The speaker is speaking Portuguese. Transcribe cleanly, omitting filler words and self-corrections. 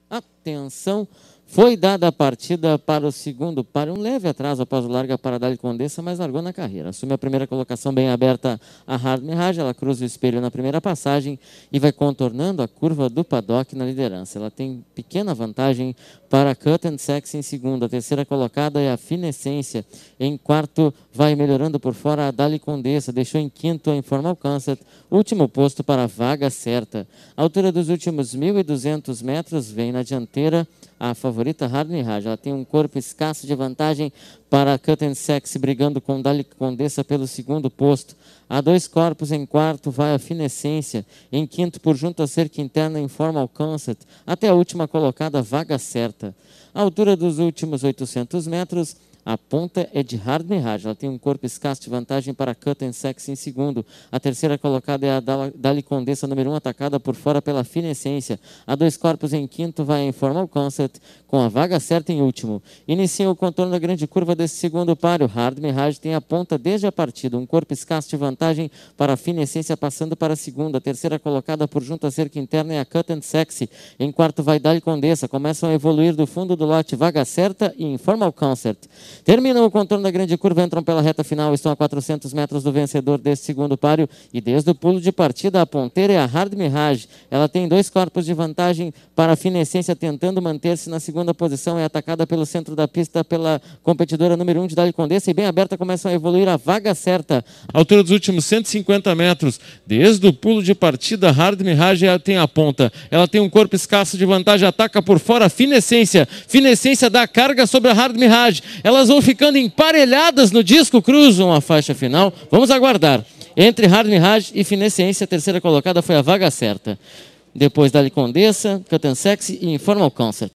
Atenção, foi dada a partida para o segundo páreo, um leve atraso após o larga para Dali Condessa, mas largou na carreira. Assume a primeira colocação bem aberta a Hard Mirage, ela cruza o espelho na primeira passagem e vai contornando a curva do paddock na liderança. Ela tem pequena vantagem para Cut and Sex em segundo. A terceira colocada é a Finescência. Em quarto, vai melhorando por fora a Dali Condessa. Deixou em quinto a Informal Concept. Último posto para a vaga certa. A altura dos últimos 1.200 metros vem na dianteira a favorita Hard Mirage. Ela tem um corpo escasso de vantagem para Cut and Sex, brigando com Dali Condessa pelo segundo posto. Há dois corpos em quarto, vai a Finescência. Em quinto, por junto à cerca interna, Informal Concept. Até a última colocada, vaga certa. A altura dos últimos 800 metros, a ponta é de Hard Mirage. Ela tem um corpo escasso de vantagem para Cut and Sex em segundo. A terceira colocada é a Dali Condessa, número 1, atacada por fora pela Finescência. Há dois corpos em quinto, vai a Informal Concept, com a vaga certa em último. Inicia o contorno da grande curva desse segundo páreo. Hard Mirage tem a ponta desde a partida. Um corpo escasso de vantagem para a Finescência, passando para a segunda. A terceira colocada por junto à cerca interna é a Cut and Sexy. Em quarto vai Dali Condessa. Começam a evoluir do fundo do lote, vaga certa e Informal Concept. Terminam o contorno da grande curva, entram pela reta final, estão a 400 metros do vencedor desse segundo páreo e desde o pulo de partida a ponteira é a Hard Mirage. Ela tem dois corpos de vantagem para a Finescência, tentando manter-se na segunda posição, é atacada pelo centro da pista pela competidora número 1 de Dali Condessa e bem aberta começam a evoluir a vaga certa. A altura dos últimos 150 metros, desde o pulo de partida, Hard Mirage tem a ponta. Ela tem um corpo escasso de vantagem, ataca por fora a Finescência. Finescência dá carga sobre a Hard Mirage. Elas vão ficando emparelhadas no disco, cruzam a faixa final. Vamos aguardar. Entre Hard Mirage e Finescência, a terceira colocada foi a vaga certa. Depois Dali Condessa, Cut and Sexy e Informal Concept.